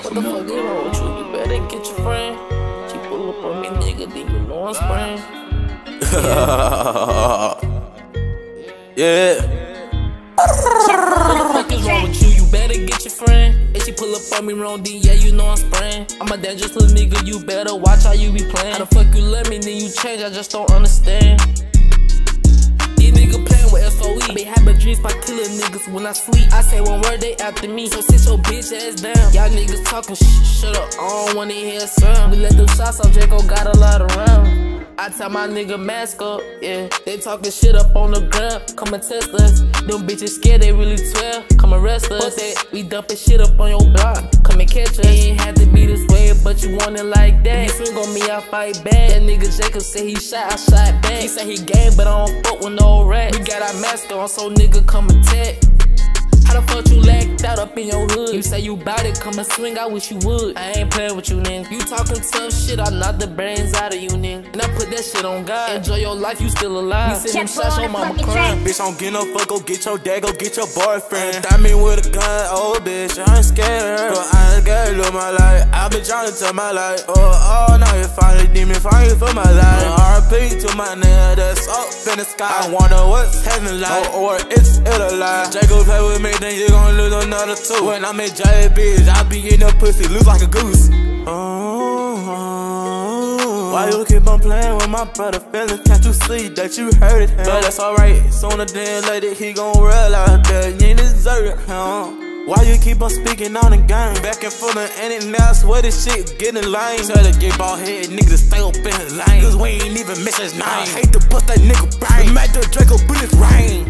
What the fuck is wrong with you? You better get your friend. She pull up on me, nigga, then you know I'm spraying. Yeah. What the fuck is wrong with you? You better get your friend. If she pull up on me wrong, then yeah, you know I'm spraying. I'm a dangerous little nigga, you better watch how you be playing. How the fuck you let me, then you change, I just don't understand. These niggas playing with SOE. I be having dreams by killing niggas when I sleep. I say one word, they after me. So sit your bitch ass down. Y'all niggas talking shut up, I don't wanna hear a sound. We let them shots off, Draco got a lot around. I tell my nigga mask up, yeah. They talking shit up on the ground, come and test us. Them bitches scared, they really 12, come arrest us. Fuck that, we dumping shit up on your block, come and catch us. It ain't had to be this way, but you want it like that. If you swing on me, I fight back. That nigga Jacob say he shot, I shot back. He say he game, but I don't fuck with no rat. We got our mask on, so nigga come attack. How the fuck you lacked out up in your hood? You say you bout it, come and swing, I wish you would. I ain't playing with you, nigga. You talking tough shit, I knock the brains out of you, nigga. And I put that shit on God. Enjoy your life, you still alive. Me sending shots, your mama crying. Bitch, don't get no fuck, go get your dad, go get your boyfriend. Thought me with a gun, oh bitch, I ain't scared. But I ain't scared, look my life. I been trying to tell my life. Oh, now you finally demon, finally for my life. RP to my nigga that's up in the sky. I wonder what's heaven like, or it's it alive. Jacob play with me, then you gon' lose another two. When I'm in jail, bitch, I be in the pussy, loose like a goose. Why you keep on playing with my brother feelings? Can't you see that you hurt it? But that's alright, sooner than later he gon' realize that you ain't deserve it, Why you keep on speaking on the game? Back and forth and it now, swear this shit getting lame. Tell the get ball head niggas to stay up in his lane, cause we ain't even miss his name. I hate to bust that nigga brain, make the Draco bullets rain.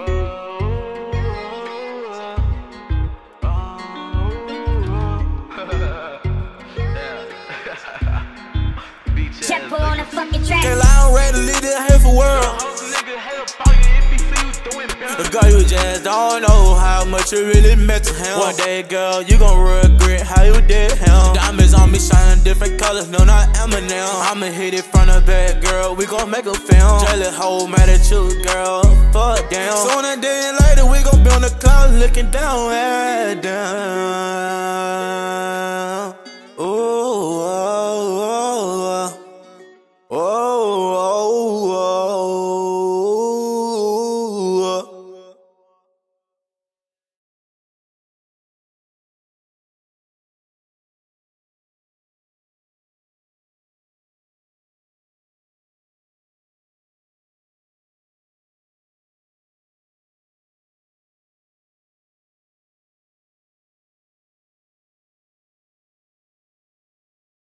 On the fucking track. Can't lie, I'm ready to leave this hateful world. The girl you just don't know how much you really meant to him. One day, girl, you gon' regret how you did him. Diamonds on me shining different colors, no, not Eminem. I'ma hit it from the back, girl, we gon' make a film. Jealous hoe mad at you, girl, fuck down. Sooner than later, we gon' be on the clouds looking down at down. Ooh, oh, oh, oh.